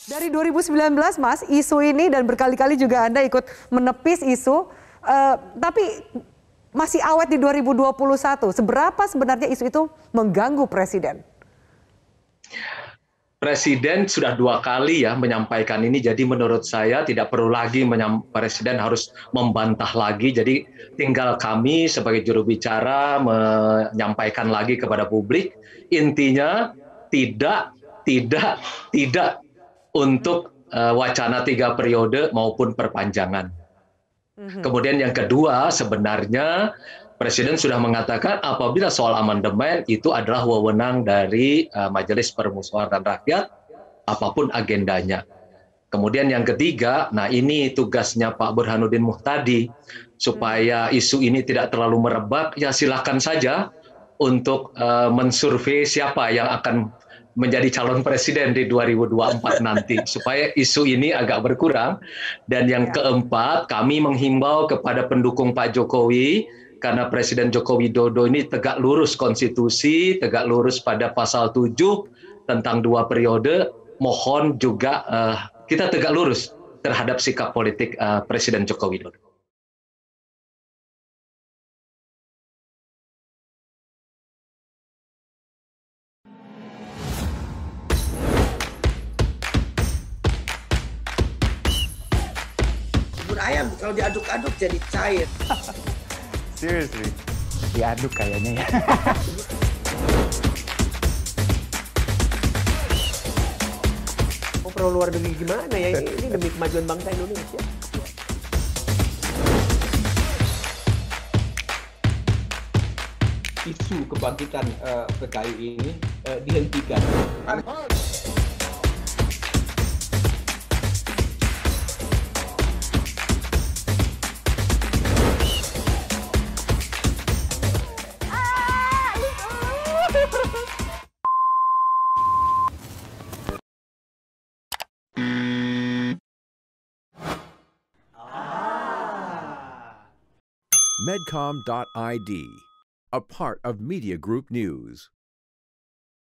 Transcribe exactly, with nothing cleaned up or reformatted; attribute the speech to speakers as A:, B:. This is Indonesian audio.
A: Dari dua ribu sembilan belas, Mas, isu ini dan berkali-kali juga Anda ikut menepis isu, uh, tapi masih awet di dua ribu dua puluh satu. Seberapa sebenarnya isu itu mengganggu Presiden?
B: Presiden sudah dua kali ya menyampaikan ini, jadi menurut saya tidak perlu lagi Presiden harus membantah lagi. Jadi tinggal kami sebagai juru bicara menyampaikan lagi kepada publik. Intinya tidak, tidak, tidak untuk uh, wacana tiga periode maupun perpanjangan. Mm-hmm. Kemudian yang kedua, sebenarnya Presiden sudah mengatakan apabila soal amandemen itu adalah wewenang dari uh, Majelis Permusyawaratan Rakyat, apapun agendanya. Kemudian yang ketiga, nah ini tugasnya Pak Burhanuddin Muhtadi, supaya isu ini tidak terlalu merebak, ya silakan saja untuk uh, mensurvei siapa yang akan menjadi calon presiden di dua ribu dua puluh empat nanti, supaya isu ini agak berkurang. Dan yang keempat, kami menghimbau kepada pendukung Pak Jokowi, karena Presiden Joko Widodo ini tegak lurus konstitusi, tegak lurus pada pasal tujuh tentang dua periode, mohon juga uh, kita tegak lurus terhadap sikap politik uh, Presiden Joko Widodo.
C: Ayam kalau diaduk-aduk jadi cair.
D: Seriously, diaduk kayaknya ya.
C: Oh, perlu luar negeri gimana ya? Ini demi kemajuan bangsa Indonesia.
E: Isu kebangkitan uh, P K I ini uh, dihentikan.
F: Medcom dot I D, a part of Media Group News.